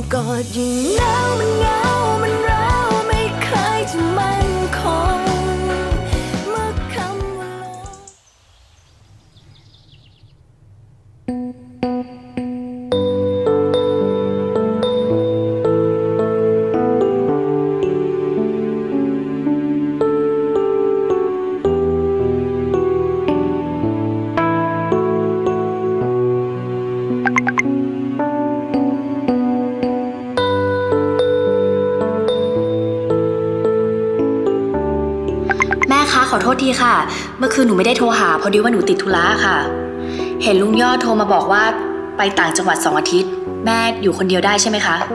กอดยิ่งหนาวมันเหงามันร้าวไม่เคยจะมั่นคงเมื่อคำว่าลขอโทษทีค่ะเมื่อคืนหนูไม่ได้โทรหาพอดีว่าหนูติดธุระค่ะเห็นลุงยอดโทรมาบอกว่าไปต่างจังหวัด2 อาทิตย์แม่อยู่คนเดียวได้ใช่ไหมคะ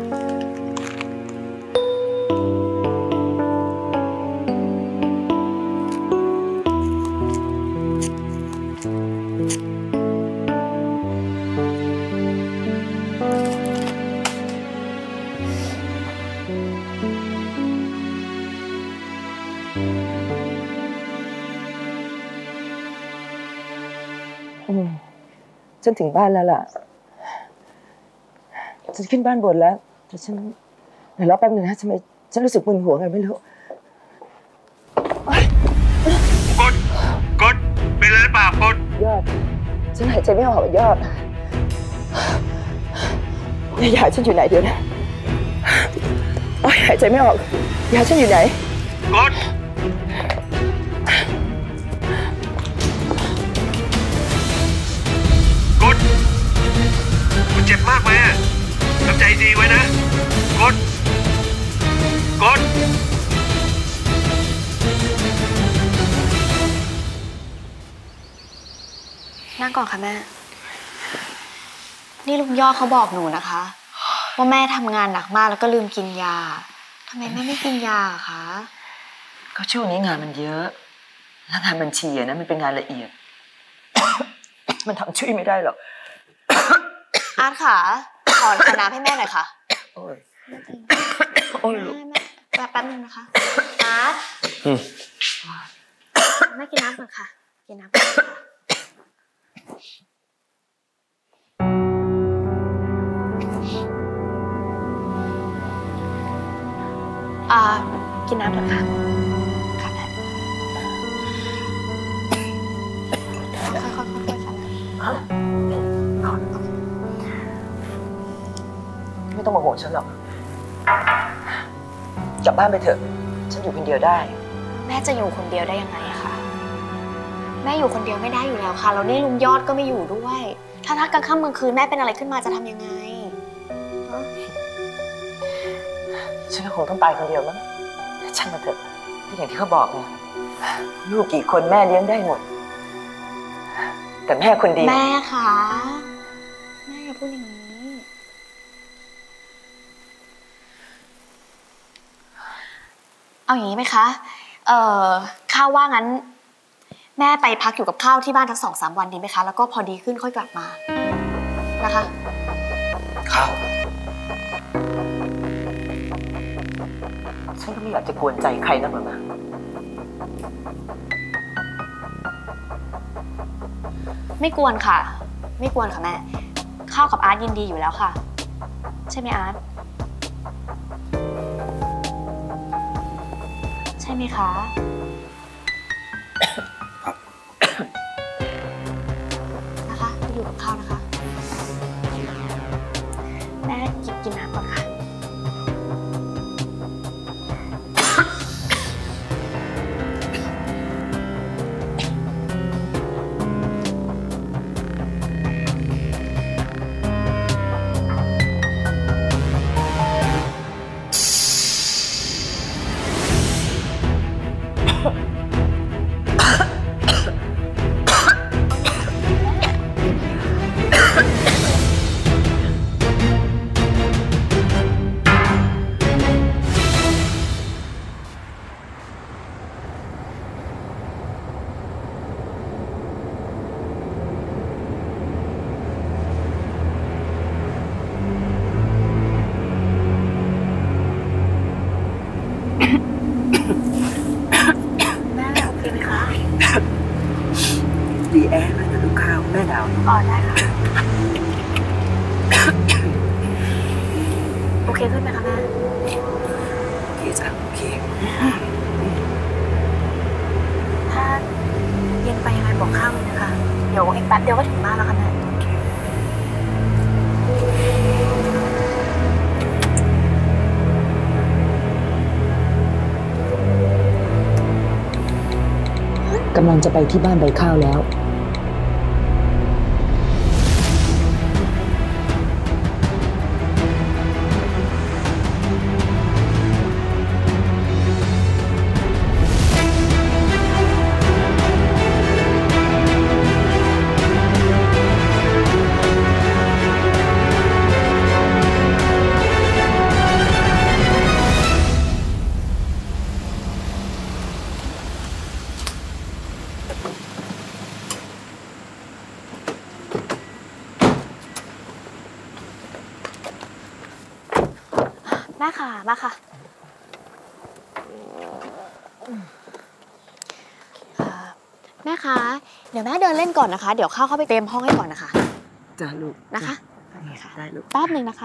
ฉันถึงบ้านแล้วล่ะฉันขึ้นบ้านบนแล้วแต่ฉันเดี๋ยวรอแป๊บนึงนะฉันรู้สึกมึนหัวไงไม่รู้กดเป็นอะไรหรือเปล่ากดยอดฉันหายใจไม่ออกยอดยาฉันอยู่ไหนเดี๋ยวนะหายใจไม่ออกยาฉันอยู่ไหนกดคุณเจ็บมากไหมทำใจดีไว้นะกดนั่งก่อนค่ะแม่นี่ลุงยอดเขาบอกหนูนะคะว่าแม่ทำงานหนักมากแล้วก็ลืมกินยาทำไมแม่ไม่กินยาคะก็ช่วงนี้งานมันเยอะแล้วงานบัญชีนะมันเป็นงานละเอียด มันทำช่วยไม่ได้หรอกอาร์ตค่ะขอน้ำให้แม่หน่อยค่ะโอ้ยแป๊บนึงนะคะอาร์ตแม่กินน้ำก่อนค่ะกินน้ำก่อนกินน้ำก่อนค่ะค่ะแม่ค่อยๆค่ะไม่ต้องมาห่วงฉันหรอกกลับบ้านไปเถอะฉันอยู่คนเดียวได้แม่จะอยู่คนเดียวได้ยังไงคะแม่อยู่คนเดียวไม่ได้อยู่แล้วค่ะแล้วนี่ลุงยอดก็ไม่อยู่ด้วยถ้ากลางค่ำกลางคืนแม่เป็นอะไรขึ้นมาจะทำยังไงฉันก็คงต้องไปคนเดียวมั้งช่างมาเถอะที่อย่างที่เขาบอกไงลูกกี่คนแม่เลี้ยงได้หมดแต่แม่คนเดียวแม่คะแม่อย่าพูดอย่างนี้เอาอย่างนี้ไหมคะข้าวว่างั้นแม่ไปพักอยู่กับข้าวที่บ้านทั้ง2-3 วันดีไหมคะแล้วก็พอดีขึ้นค่อยกลับมานะคะข้าวฉันก็ไม่อยากจะกวนใจใครนักหรอกนะไม่กวนค่ะไม่กวนค่ะแม่ข้าวกับอาร์ตยินดีอยู่แล้วค่ะใช่ไหมอาร์ตใช่ไหมคะนะคะอยู่กับข้าวนะคะแม่กินน้ำก่อนค่ะเคขึ้นไหมคะแม่โอเคจ้ะโอเคถ้าเย็นไปยังไงบอกข้าวเลยนะคะเดี๋ยวอีกแป๊บเดียวก็ถึงบ้านแล้วค่ะแม่กำลังจะไปที่บ้านใบข้าวแล้วแม่ค่ะมาค่ะแม่คะเดี๋ยวแม่เดินเล่นก่อนนะคะเดี๋ยวเข้าไปเตรียมห้องให้ก่อนนะคะจ้าลูกนะคะได้ลูกแป๊บหนึ่งนะคะ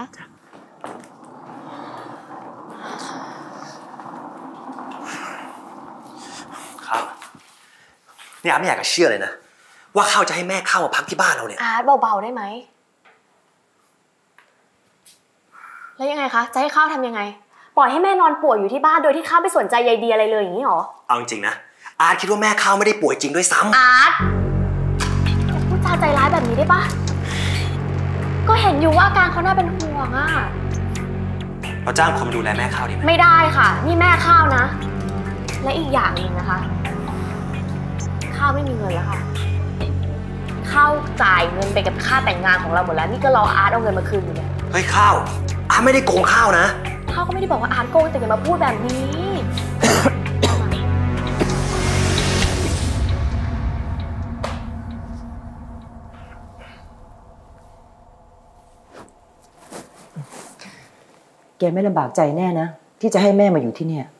ข้าวนี่อาร์ตไม่อยากจะเชื่อเลยนะว่าข้าวจะให้แม่เข้ามาพักที่บ้านเราเนี่ยอาร์ตเบาๆได้ไหมแล้วยังไงคะจะให้ข้าวทำยังไงปล่อยให้แม่นอนป่วยอยู่ที่บ้านโดยที่ข้าวไม่สนใจใยดีอะไรเลยอย่างนี้หรอเอาจริงๆนะอาร์ตคิดว่าแม่ข้าวไม่ได้ป่วยจริงด้วยซ้ำอาร์ตพูดจาใจร้ายแบบนี้ได้ปะก็เห็นอยู่ว่าอาการเขาน่าเป็นห่วงอะเราจ้างคนมาดูแลแม่ข้าวดีไหมไม่ได้ค่ะนี่แม่ข้าวนะและอีกอย่างหนึ่งนะคะข้าวไม่มีเงินแล้วค่ะข้าวจ่ายเงินไปกับค่าแต่งงานของเราหมดแล้วนี่ก็รออาร์ตเอาเงินมาคืนอยู่เนี่ยเฮ้ยข้าวอาร์ตไม่ได้โกงข้าวนะข้าวก็ไม่ได้บอกว่าอาร์ตโกงแต่อย่ามาพูดแบบนี้แกไม่ลำบากใจแน่นะที่จะให้แม่มาอยู่ที่เนี่ย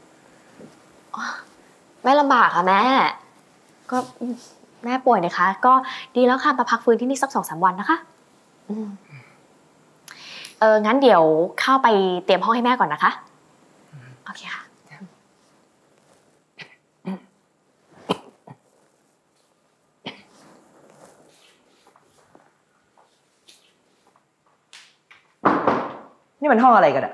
ไม่ลำบากค่ะแม่ก็แม่ป่วยนะคะก็ดีแล้วค่ะมาพักฟื้นที่นี่สัก 2-3 วันนะคะงั้นเดี๋ยวเข้าไปเตรียมห้องให้แม่ก่อนนะคะโอเคค่ะนี่มันห้องอะไรกันอะ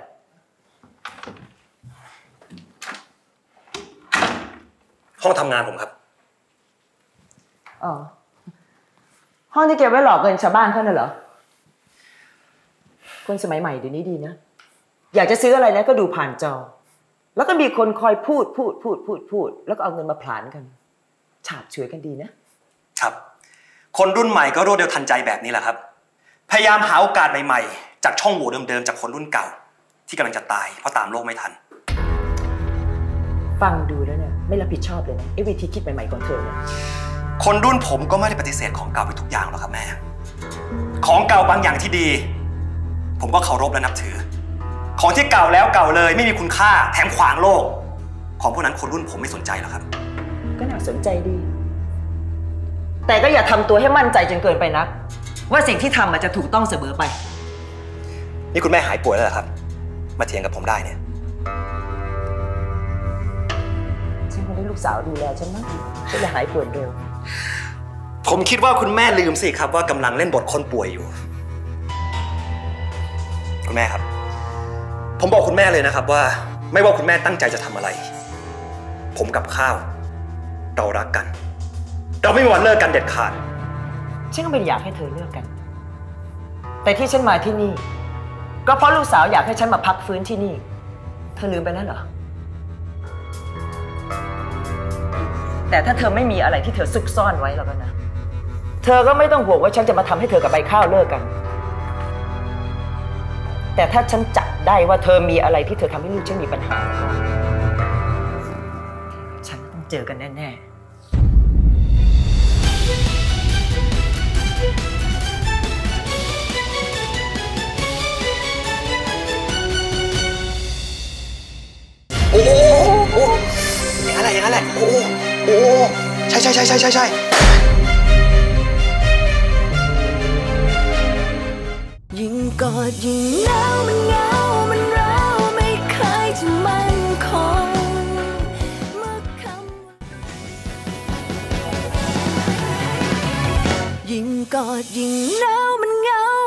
ห้องทำงานผมครับอ๋อห้องที่เก็บไว้หลอกเงินชาวบ้านเขาน่ะเหรอคนสมัยใหม่เดี๋ยวนี้ดีนะอยากจะซื้ออะไรนะก็ดูผ่านจอแล้วก็มีคนคอยพูดแล้วก็เอาเงินมาผลาญกันฉาบฉวยกันดีนะครับคนรุ่นใหม่ก็รวดเร็วทันใจแบบนี้แหละครับพยายามหาโอกาสใหม่ๆจากช่องโหว่เดิมๆจากคนรุ่นเก่าที่กำลังจะตายเพราะตามโลกไม่ทันฟังดูแล้วเนี่ยไม่รับผิดชอบเลยนะไอ้วิธีคิดใหม่ๆของเธอเนี่ยคนรุ่นผมก็ไม่ได้ปฏิเสธของเก่าไปทุกอย่างหรอกครับแม่ของเก่าบางอย่างที่ดีผมก็เคารพและนับถือของที่เก่าแล้วเก่าเลยไม่มีคุณค่าแถมขวางโลกของพวกนั้นคนรุ่นผมไม่สนใจหรอกครับก็น่าสนใจดีแต่ก็อย่าทำตัวให้มั่นใจจนเกินไปนักว่าสิ่งที่ทำมันจะถูกต้องเสมอไปนี่คุณแม่หายป่วยแล้วเหรอครับมาเถียงกับผมได้เนี่ยฉันคงได้ลูกสาวดูแลฉันมั้งฉันจะหายป่วยเร็วผมคิดว่าคุณแม่ลืมสิครับว่ากำลังเล่นบทคนป่วยอยู่คุณแม่ครับผมบอกคุณแม่เลยนะครับว่าไม่ว่าคุณแม่ตั้งใจจะทำอะไรผมกับข้าวเรารักกันเราไม่มีวันเลิกกันเด็ดขาดฉันก็ไม่อยากให้เธอเลิกกันแต่ที่ฉันมาที่นี่ก็เพราะลูกสาวอยากให้ฉันมาพักฟื้นที่นี่เธอลืมไปแล้วเหรอแต่ถ้าเธอไม่มีอะไรที่เธอซุกซ่อนไว้แล้วนะเธอก็ไม่ต้องห่วงว่าฉันจะมาทำให้เธอกับใบข้าวเลิกกันแต่ถ้าฉันจับได้ว่าเธอมีอะไรที่เธอทำให้ลูกฉันมีปัญหาฉันต้องเจอกันแน่ๆโอ้โหอย่างนั้นแหละอย่างนั้นแหละโอ้โหใช่ยิ่งกอดยิ่งหนาวมันเหงากอดยิ่งหนาวมันเหงา